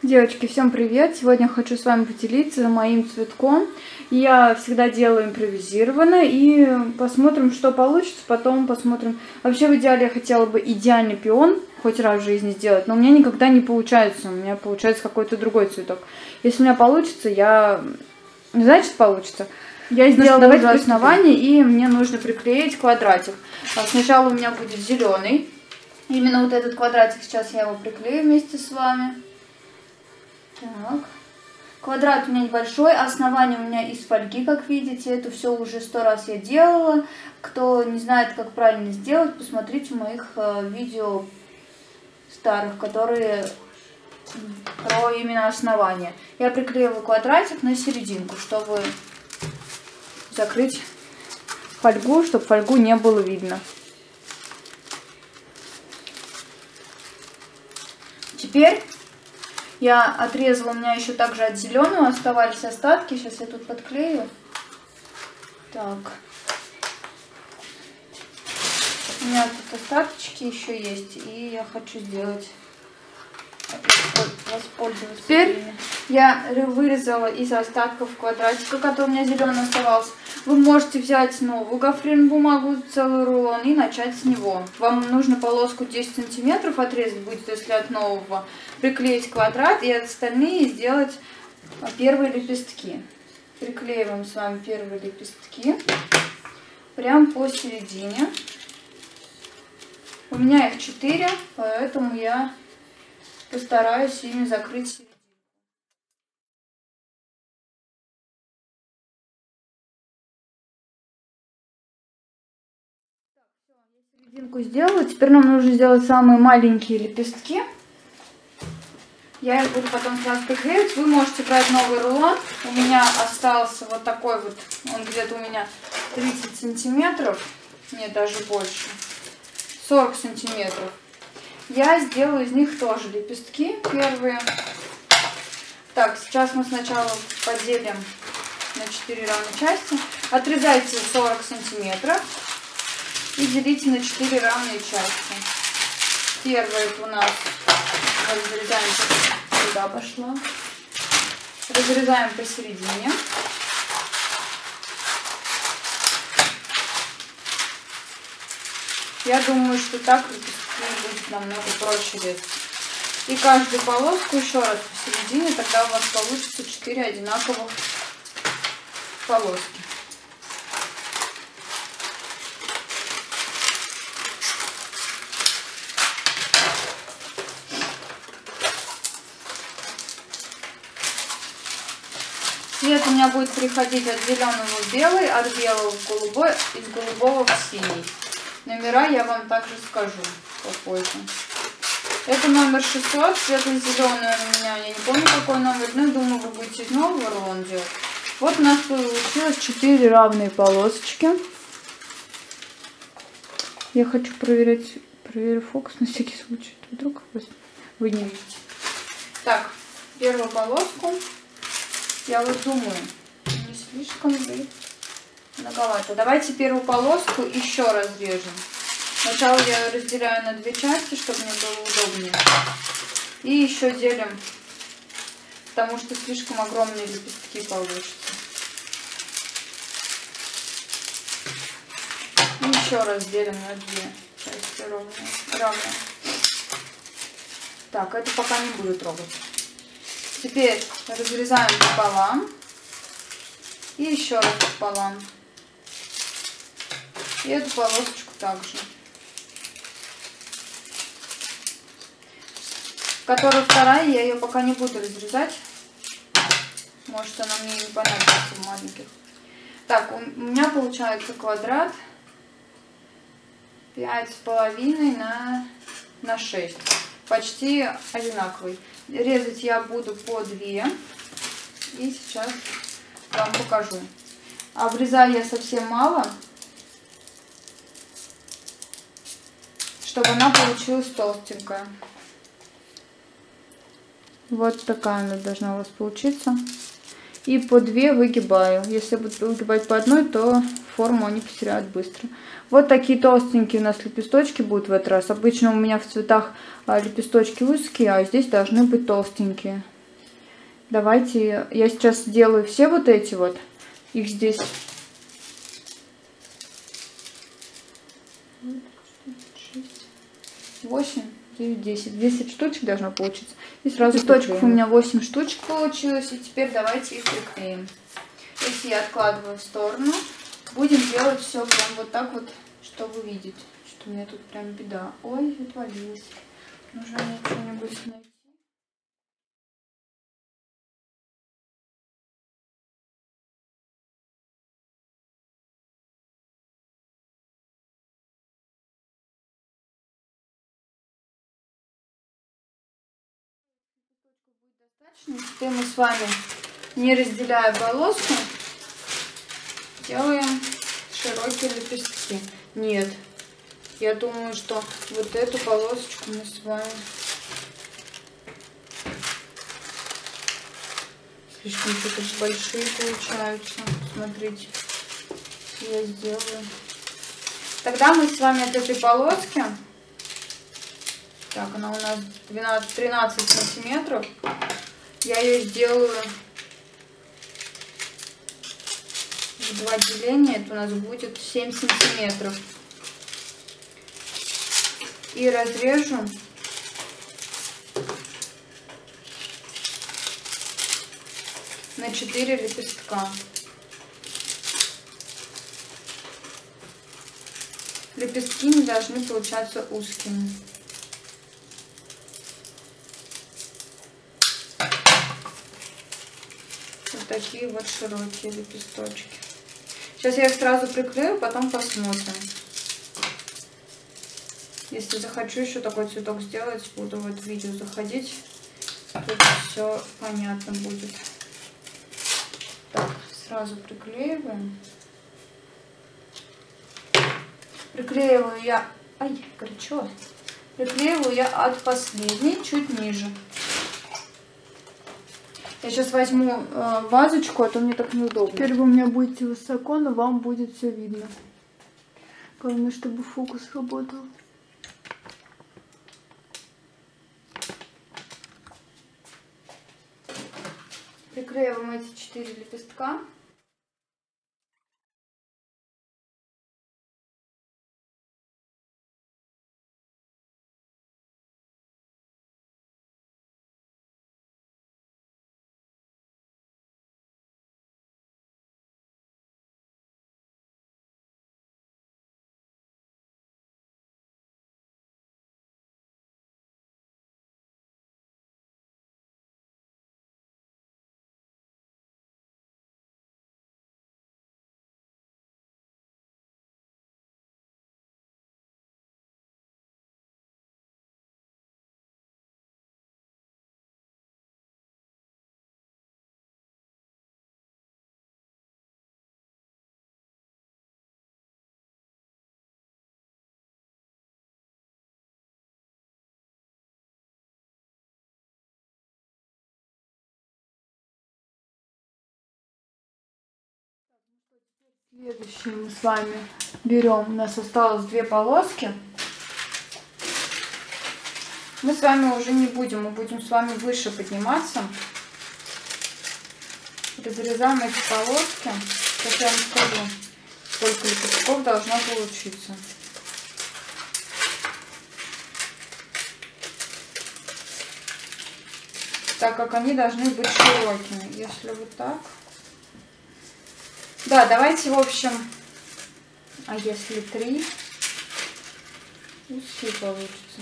Девочки, всем привет! Сегодня хочу с вами поделиться моим цветком. Я всегда делаю импровизированно и посмотрим, что получится. Потом посмотрим. Вообще, в идеале я хотела бы идеальный пион хоть раз в жизни сделать, но у меня никогда не получается. У меня получается какой-то другой цветок. Если у меня получится, знаете, что получится? Я сделала уже основание, и мне нужно приклеить квадратик. Сначала у меня будет зеленый. Именно вот этот квадратик, сейчас я его приклею вместе с вами. Так. Квадрат у меня небольшой, основание у меня из фольги, как видите. Это все уже 100 раз я делала. Кто не знает, как правильно сделать, посмотрите моих видео старых, которые про именно основание. Я приклеиваю квадратик на серединку, чтобы закрыть фольгу, чтобы фольгу не было видно. Теперь я отрезала, у меня еще также от зеленого оставались остатки. Сейчас я тут подклею. Так. У меня тут остаточки еще есть, и я хочу сделать, воспользоваться. Теперь я вырезала из остатков квадратика, который у меня зеленый оставался. Вы можете взять новую гофрированную бумагу, целый рулон, и начать с него. Вам нужно полоску 10 сантиметров отрезать будет, если от нового, приклеить квадрат и от остальные сделать первые лепестки. Приклеиваем с вами первые лепестки прям посередине. У меня их 4, поэтому я постараюсь ими закрыть середину. Серединку сделала. Теперь нам нужно сделать самые маленькие лепестки. Я их буду потом сразу приклеивать. Вы можете брать новый рулон. У меня остался вот такой вот, он где-то у меня 30 сантиметров, нет, даже больше, 40 сантиметров. Я сделаю из них тоже лепестки первые. Так, сейчас мы сначала поделим на 4 равные части. Отрезайте 40 сантиметров. И делите на 4 равные части. Первая это у нас разрезаем, сюда пошла. Разрезаем посередине. Я думаю, что так лепестки будет намного проще резать. И каждую полоску еще раз посередине, тогда у вас получится 4 одинаковых полоски. Цвет у меня будет переходить от зеленого в белый, от белого в голубой, из голубого в синий. Номера я вам также скажу попозже. Это номер 600, светло-зеленый у меня, я не помню какой номер, но думаю, вы будете из нового рулона делать. Вот у нас получилось 4 равные полосочки. Я хочу проверить фокус на всякий случай, вдруг вы не видите. Так, первую полоску. Я вот думаю, не слишком ли многовато. Давайте первую полоску еще разрежем. Сначала я разделяю на 2 части, чтобы мне было удобнее. И еще делим, потому что слишком огромные лепестки получатся. И еще раз делим на 2 части равные. Так, это пока не буду трогать. Теперь разрезаем пополам и еще раз пополам. И эту полосочку также. Которая вторая, я ее пока не буду разрезать. Может, она мне не понадобится в маленьких. Так, у меня получается квадрат 5,5 на 6. Почти одинаковый. Резать я буду по 2. И сейчас вам покажу. Обрезаю я совсем мало, чтобы она получилась толстенькая. Вот такая она должна у вас получиться. И по 2 выгибаю. Если буду выгибать по одной, то форму они потеряют быстро. Вот такие толстенькие у нас лепесточки будут в этот раз. Обычно у меня в цветах лепесточки узкие, а здесь должны быть толстенькие. Давайте я сейчас сделаю все вот эти вот. Их здесь 8, 9, 10. 10 штучек должно получиться. И сразу листочков у меня 8 штучек получилось. И теперь давайте их приклеим. Эти я откладываю в сторону. Будем делать все прям вот так вот, чтобы видеть, что у меня тут прям беда. Ой, отвалилось. Нужно мне что-нибудь найти. Теперь мы с вами, не разделяя полоску, делаем широкие лепестки. Нет, я думаю, что вот эту полосочку мы с вами слишком что-то большие получаются. Смотрите, я сделаю. Тогда мы с вами от этой полоски, так, она у нас 13 сантиметров, я ее сделаю в 2 деления, это у нас будет 7 сантиметров. И разрежу на 4 лепестка. Лепестки не должны получаться узкими. Вот такие вот широкие лепесточки. Сейчас я их сразу приклею, потом посмотрим. Если захочу еще такой цветок сделать, буду в это видео заходить. Тут все понятно будет. Так, сразу приклеиваем. Приклеиваю я... Ай, горячо. Приклеиваю я от последней, чуть ниже. Я сейчас возьму вазочку, а то мне так неудобно. Теперь вы у меня будете высоко, но вам будет все видно. Главное, чтобы фокус работал. Приклеиваем эти 4 лепестка. Следующий мы с вами берем, у нас осталось 2 полоски. Мы с вами уже не будем, мы будем с вами выше подниматься. Разрезаем эти полоски. Сейчас я вам скажу, сколько лепестков должно получиться. Так как они должны быть широкими. Если вот так. Да, давайте, в общем, а если 3, узкие получится.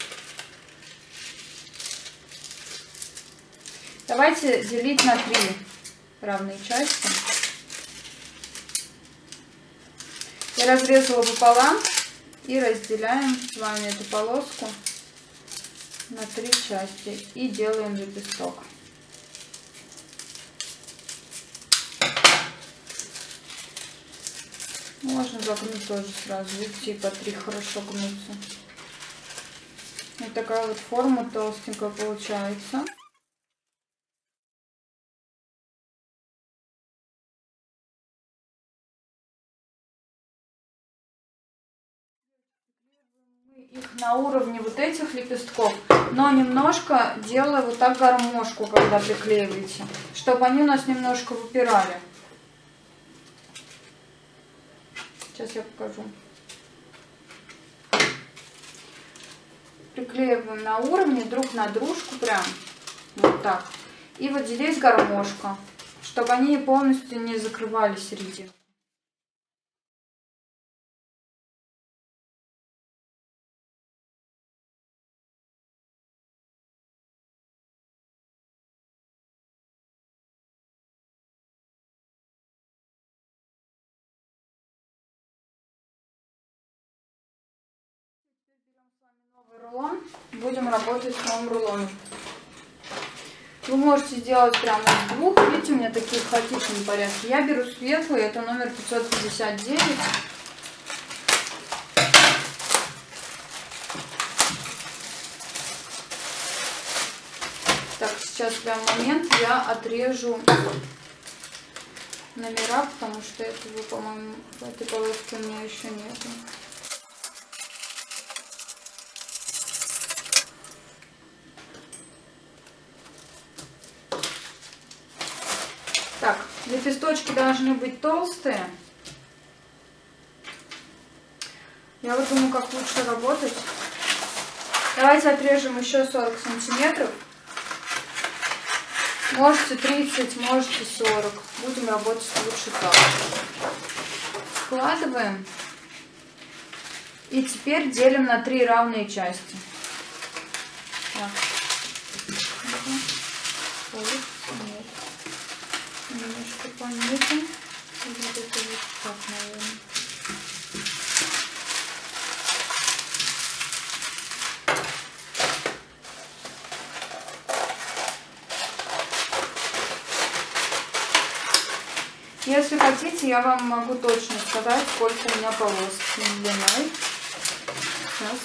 Давайте делить на 3 равные части. Я разрезала пополам и разделяем с вами эту полоску на 3 части и делаем лепесток. Можно загнуть тоже сразу, видите, по 3 хорошо гнутся. Вот такая вот форма толстенькая получается. их на уровне вот этих лепестков, но немножко делаю вот так гармошку, когда приклеиваете, чтобы они у нас немножко выпирали. Сейчас я покажу. Приклеиваем на уровне друг на дружку, прям вот так. И вот здесь гармошка, чтобы они полностью не закрывали середину. Новый рулон. Будем работать с новым рулоном. Вы можете сделать прямо из двух. Видите, у меня такие в хаотичном порядке. Я беру светлый, это номер 559. Так, сейчас прям момент я отрежу номера, потому что этого, по-моему, этой полоски у меня еще нету. Так, лепесточки должны быть толстые. Я вот думаю, как лучше работать. Давайте отрежем еще 40 сантиметров. Можете 30, можете 40. Будем работать лучше так. Складываем. И теперь делим на 3 равные части. Так. Немножко пониже. Вот это вот так, наверное. Если хотите, я вам могу точно сказать, сколько у меня полос длиной. Сейчас.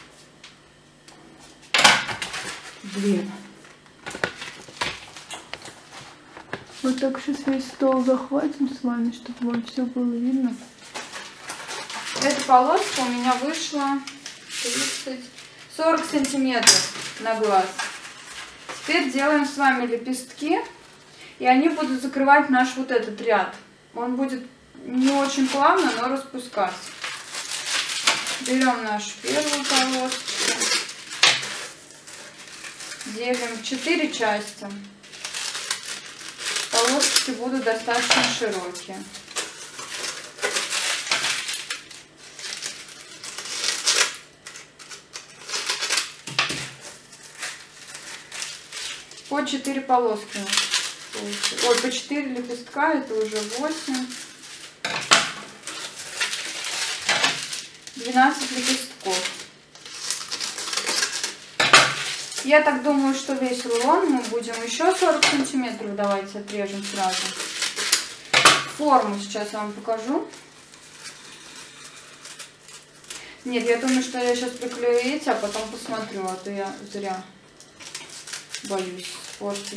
Блин. Вот так сейчас весь стол захватим с вами, чтобы вам все было видно. Эта полоска у меня вышла 40 сантиметров на глаз. Теперь делаем с вами лепестки, и они будут закрывать наш вот этот ряд. Он будет не очень плавно, но распускаться. Берем нашу первую полосочку, делим в 4 части. Полосочки будут достаточно широкие. По 4 полоски. Ой, по 4 лепестка, это уже 8. 12 лепестков. Я так думаю, что весь рулон мы будем еще 40 сантиметров. Давайте отрежем сразу. Форму сейчас я вам покажу. Нет, я думаю, что я сейчас приклею эти, а потом посмотрю, а то я зря боюсь испортить.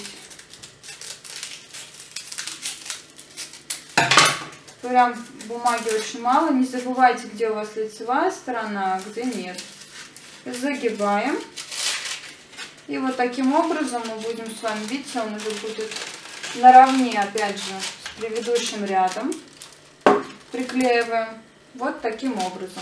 Прям бумаги очень мало. Не забывайте, где у вас лицевая сторона, а где нет. Загибаем. И вот таким образом мы будем с вами, видите, он уже будет наравне, опять же, с предыдущим рядом. Приклеиваем вот таким образом.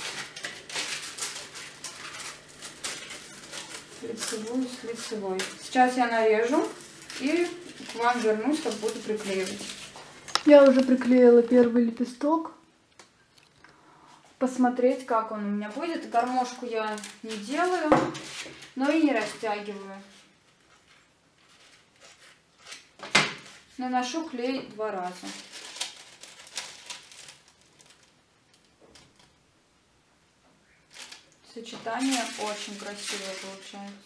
Лицевую с лицевой. Сейчас я нарежу и к вам вернусь, как буду приклеивать. Я уже приклеила первый лепесток. Посмотреть, как он у меня будет. Гармошку я не делаю, но и не растягиваю. Наношу клей 2 раза. Сочетание очень красивое получается.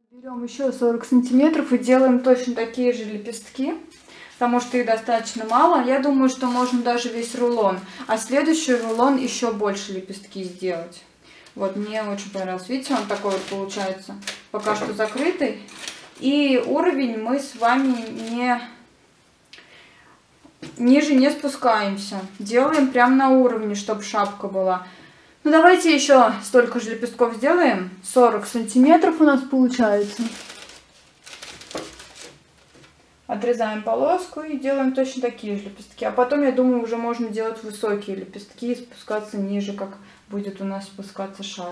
Берем еще 40 сантиметров и делаем точно такие же лепестки, потому что их достаточно мало. Я думаю, что можно даже весь рулон, а следующий рулон еще больше лепестки сделать. Вот, мне очень понравился. Видите, он такой вот получается пока что закрытый. И уровень мы с вами ниже не спускаемся. Делаем прямо на уровне, чтобы шапка была. Ну, давайте еще столько же лепестков сделаем. 40 сантиметров у нас получается. Отрезаем полоску и делаем точно такие же лепестки. А потом, я думаю, уже можно делать высокие лепестки и спускаться ниже, как будет у нас спускаться шар.